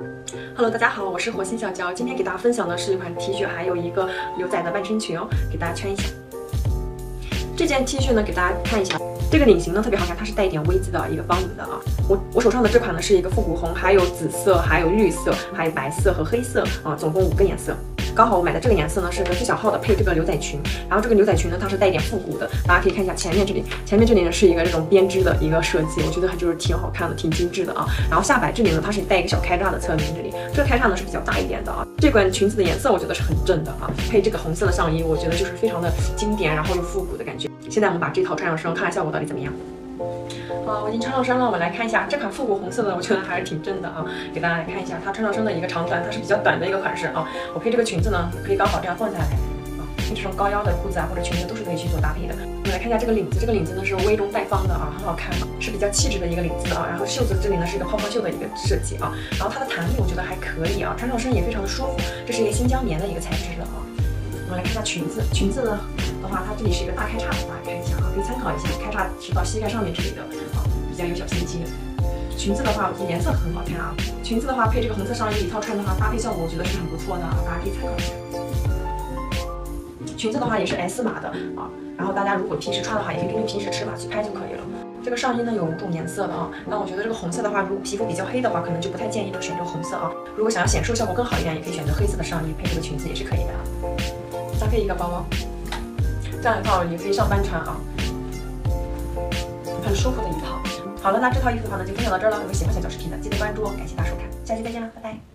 Hello， 大家好，我是火星小娇，今天给大家分享的是一款 T 恤，还有一个牛仔的半身裙哦，给大家穿一下。这件 T 恤呢，给大家看一下，这个领型呢特别好看，它是带一点 V 字的一个方领的啊。我手上的这款呢是一个复古红，还有紫色，还有绿色，还有白色和黑色啊，总共5个颜色。刚好我买的这个颜色呢是个最小号的，配这个牛仔裙。然后这个牛仔裙呢，它是带一点复古的，大家可以看一下前面这里呢是一个这种编织的一个设计，我觉得它就是挺好看的，挺精致的啊。然后下摆这里呢，它是带一个小开叉的，侧面这里这个开叉呢是比较大一点的啊。这款裙子的颜色我觉得是很正的啊，配这个红色的上衣，我觉得就是非常的经典，然后又复古的感觉。现在我们把这套穿上身，看看效果到底怎么样。我已经穿上身了，我们来看一下这款复古红色的，我觉得还是挺正的啊。给大家来看一下它穿上身的一个长短，它是比较短的一个款式啊。我配这个裙子呢，可以刚好这样放下来啊，配这种高腰的裤子啊或者裙子都是可以去做搭配的。我们来看一下这个领子，这个领子呢是微中带方的啊，很好看，是比较气质的一个领子啊。然后袖子这里呢是一个泡泡袖的一个设计啊，然后它的弹力我觉得还可以啊，穿上身也非常的舒服。这是一个新疆棉的一个材质的啊。我们来看一下裙子，裙子呢的话，它这里是一个大开叉，大家看一下啊，可以参考一下，开叉是到膝盖上面这里的啊，比较有小心机。裙子的话，我觉得颜色很好看啊。裙子的话，配这个红色上衣一套穿的话，搭配效果我觉得是很不错的啊，大家可以参考一下。裙子的话也是 S 码的啊，然后大家如果平时穿的话，也可以根据平时尺码去拍就可以了。这个上衣呢有5种颜色的啊，那我觉得这个红色的话，如果皮肤比较黑的话，可能就不太建议选这个红色啊。如果想要显瘦效果更好一点，也可以选择黑色的上衣配这个裙子也是可以的啊。搭配一个包包，这样一套也可以上班穿啊，很舒服的一套。好了，那这套衣服的话呢就分享到这儿了。如果喜欢小娇视频的，记得关注哦。感谢大家收看，下期再见了，拜拜。